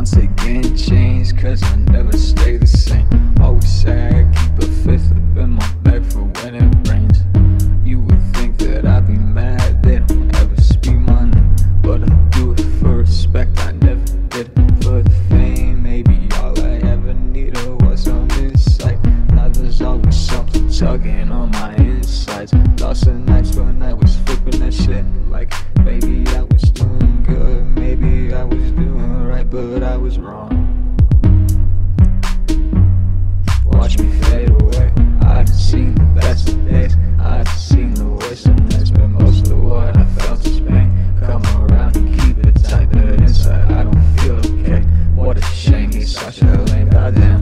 once again change, cause I never stay the same. Always say I keep a fifth up in my bag for when it rains. You would think that I'd be mad they don't ever speak my name, but I do it for respect, I never did it for the fame. Maybe all I ever needed was some insight. Now there's always something tugging on my insides. Lost the nights when I was flipping that shit like maybe I was doing good, maybe I was doing right, but I was wrong. Watch me fade away. I've seen the best of days, I've seen the worst of nights, but most of what I felt is pain. Come around and keep it tight, but inside I don't feel okay. What a shame, he's such a lame goddamn.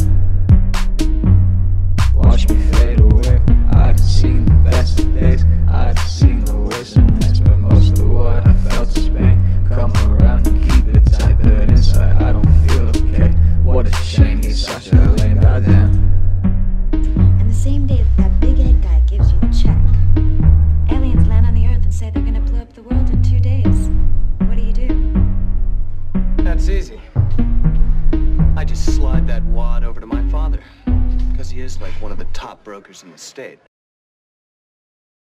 Watch me fade away. I've seen the best of days, I've seen the worst of nights, but most of what I felt is pain. Come around and keep it tight, but inside I don't feel okay. What a shame, he's such a lame goddamn. And the same day that big head guy gives you the check, aliens land on the Earth and say they're gonna blow up the world in 2 days. What do you do? That's easy. I just slide that wad over to my father, because he is like one of the top brokers in the state.